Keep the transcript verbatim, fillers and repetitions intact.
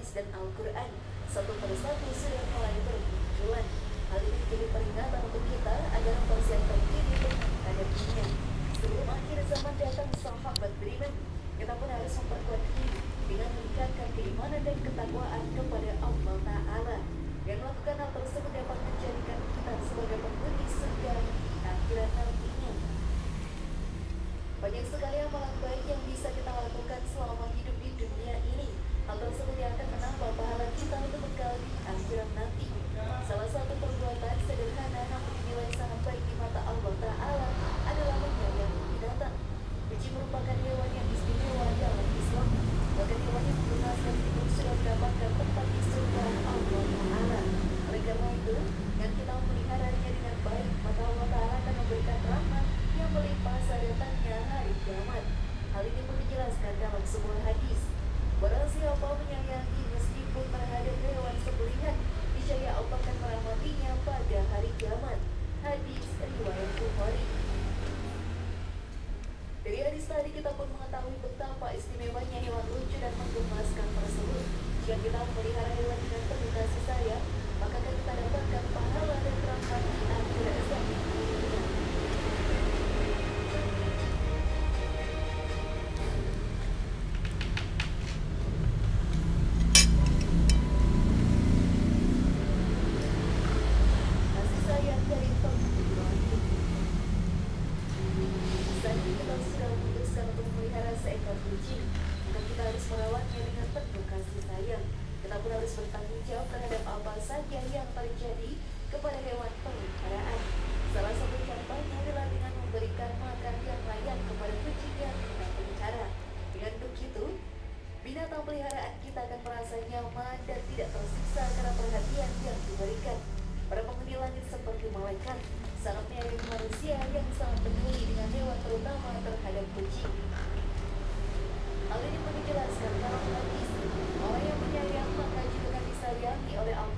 hadis dan Al-Quran satu persatu sudah mulai bermunculan. Hal ini menjadi peringatan untuk kita agar mempersiapkan diri menghadapinya. Sebelum akhir zaman datang, sahabat beriman, kita pun harus memperkuat diri dengan meningkatkan keimanan dan ketakwaan kepada Allah Ta'ala. Dan melakukan hal tersebut dapat menjadikan kita sebagai penghuni surga di akhirat nantinya. Banyak sekali amalan baik yang bisa kita lakukan selama hidup di dunia ini. Hal tersebut yang akan menambah pahala kita untuk bekal di akhirat nanti. Salah satu perbuatan sederhana namun dinilai sangat baik di mata Allah Ta'ala adalah menyayangi binatang. Kucing merupakan hewan yang istimewa dalam Islam. Bahkan hewan yang mengenaskan hidup sudah mendapatkan tempat di surga Allah Ta'ala. Oleh karena itu, dengan kita memeliharanya dengan baik, maka Allah Ta'ala akan memberikan rahmat yang melimpah saat datangnya hari kiamat. Hal ini pun dijelaskan dalam sebuah hadis. Barang siapa menyayangi meskipun terhadap hewan sembelihan, niscaya Allah akan merahmatinya pada hari kiamat. Hadis riwayat Bukhari. Dari hadis tadi kita pun mengetahui betapa istimewanya hewan lucu dan menggemaskan tersebut. Jika kita memelihara hewan dengan penuh kasih sayang, maka akan kita dapatkan pahala dan rahmat di akhirat nanti. Binatang peliharaan kita akan merasa nyaman dan tidak tersiksa karena perhatian yang diberikan. Para penghuni langit seperti malaikat sangat menyayangi manusia yang sangat peduli dengan hewan, terutama terhadap kucing. Hal ini pun dijelaskan dalam hadis, orang yang menyayang maka juga akan disayangi oleh Allah